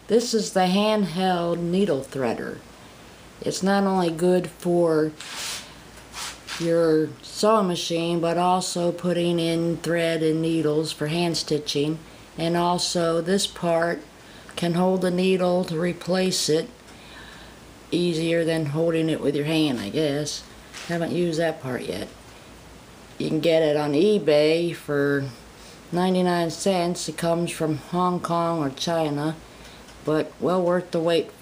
This is the handheld needle threader. It's not only good for your sewing machine, but also putting in thread and needles for hand stitching. And also this part can hold the needle to replace it easier than holding it with your hand, I guess. Haven't used that part yet. You can get it on eBay for 99 cents. It comes from Hong Kong or China, but well worth the wait